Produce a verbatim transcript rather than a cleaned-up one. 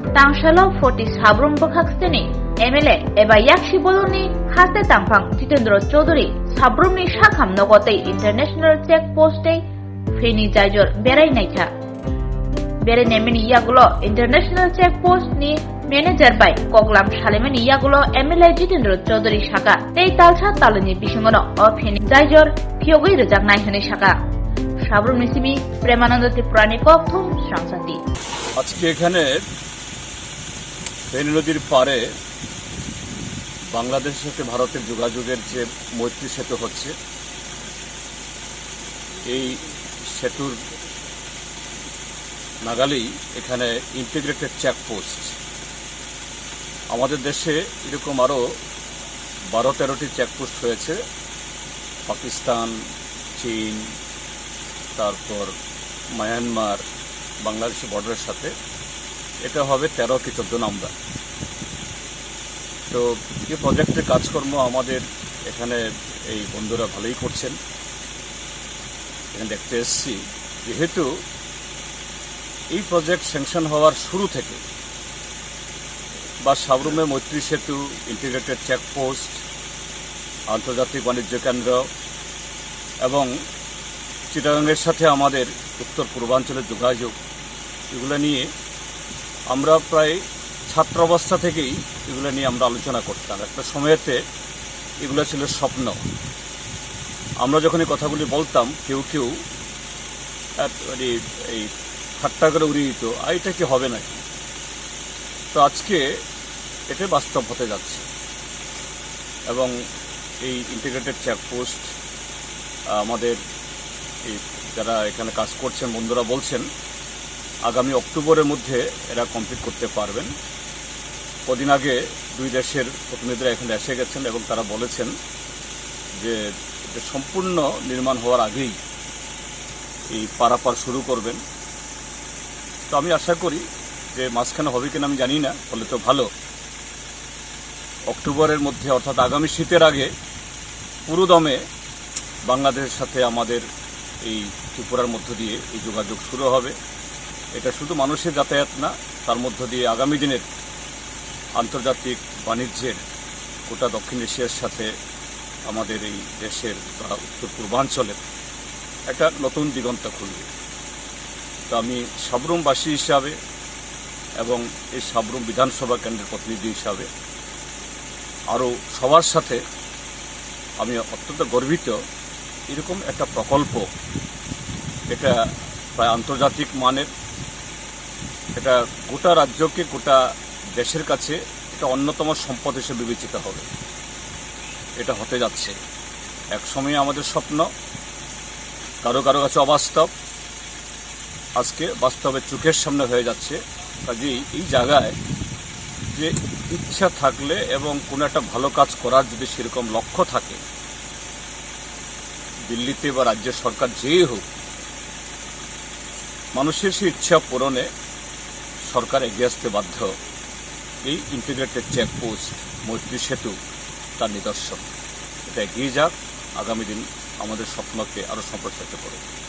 Tangsalo forty Sabrum Bokhakseni, M L A, Eba Yakshi Boloni, Haste Tangpang, Jitendra Choudhury, Sabrumni Sakhamnok International Check Post, Feni Jajor, Berai Naikha. Berai Nemini Yagulo, International Check Post ni Manager by Koklam Shalemani Yagulo, M L A Jitendra Choudhury Shaka, Tei Talsa Talani Bishangono, or Feni Jajor, Kyogi Rajak Naihani Shaka. Sabrum Nisimi, Premananda Tiprani Koktum, Swrangchati. আজকে এখানে ফেনী নদীর পারে বাংলাদেশের সাথে ভারতের যোগাযোগের যে মৈত্রী সেতু হচ্ছে, এই সেতুর নাগালেই এখানে ইন্টিগ্রেটেড চেকপোস্ট। আমাদের দেশে এরকম আরও বারো তেরোটি চেকপোস্ট হয়েছে, পাকিস্তান, চীন, তারপর মায়ানমার, বাংলাদেশের বর্ডারের সাথে। এটা হবে তেরো কি চোদ্দ নাম্বার। তো এই প্রজেক্টের কাজকর্ম আমাদের এখানে এই বন্ধুরা ভালোই করছেন। এখানে দেখতে এসেছি, যেহেতু এই প্রজেক্ট স্যাংশন হওয়ার শুরু থেকে বা সাবরুমে মৈত্রী সেতু, ইন্টিগ্রেটেড চেকপোস্ট, আন্তর্জাতিক বাণিজ্য কেন্দ্র এবং চিটাগাংয়ের সাথে আমাদের উত্তর পূর্বাঞ্চলের যোগাযোগ, এগুলো নিয়ে আমরা প্রায় ছাত্র অবস্থা থেকেই এগুলো নিয়ে আমরা আলোচনা করতাম। একটা সময়েতে এগুলো ছিল স্বপ্ন। আমরা যখন এই কথাগুলি বলতাম, কেউ কেউ মানে এই ঠাট্টা করে উড়িয়ে দিত, এটা কি হবে নাকি। তো আজকে এটা বাস্তব হতে যাচ্ছে এবং এই ইন্টিগ্রেটেড চেকপোস্ট আমাদের এই যারা এখানে কাজ করছেন বন্ধুরা বলছেন আগামী অক্টোবরের মধ্যে এরা কমপ্লিট করতে পারবেন। কদিন আগে দুই দেশের প্রতিনিধিরা এখানে এসে গেছেন এবং তারা বলেছেন যে সম্পূর্ণ নির্মাণ হওয়ার আগেই এই পারাপার শুরু করবেন। তো আমি আশা করি যে মাঝখানে হবে কিনা আমি জানি না, বলে তো ভালো। অক্টোবরের মধ্যে অর্থাৎ আগামী শীতের আগে পুরো দমে বাংলাদেশের সাথে আমাদের এই ত্রিপুরার মধ্য দিয়ে এই যোগাযোগ শুরু হবে। এটা শুধু মানুষের যাতায়াত না, তার মধ্য দিয়ে আগামী দিনের আন্তর্জাতিক বাণিজ্যের গোটা দক্ষিণ এশিয়ার সাথে আমাদের এই দেশের বা উত্তর পূর্বাঞ্চলের একটা নতুন দিগন্ত খুলবে। তো আমি সাবরুমবাসী হিসাবে এবং এই সাবরুম বিধানসভা কেন্দ্রের প্রতিনিধি হিসাবে আরও সবার সাথে আমি অত্যন্ত গর্বিত। এরকম একটা প্রকল্প, এটা প্রায় আন্তর্জাতিক মানের, এটা গোটা রাজ্যকে, গোটা দেশের কাছে এটা অন্যতম সম্পদ হিসেবে বিবেচিত হবে। এটা হতে যাচ্ছে। এক সময় আমাদের স্বপ্ন, কারো কারো কাছে অবাস্তব, আজকে বাস্তবের চোখের সামনে হয়ে যাচ্ছে। কাজেই এই জায়গায় যে ইচ্ছা থাকলে এবং কোনো একটা ভালো কাজ করার যদি সেরকম লক্ষ্য থাকে, দিল্লিতে বা রাজ্য সরকার যেই হোক, মানুষের সেই ইচ্ছা পূরণে সরকার এগিয়ে আসতে বাধ্য। এই ইন্টিগ্রেটেড চেকপোস্ট, মৈত্রী সেতু তার নিদর্শন। এটা এগিয়ে যাক, আগামী দিন আমাদের স্বপ্নকে আরও সম্প্রসারিত করে।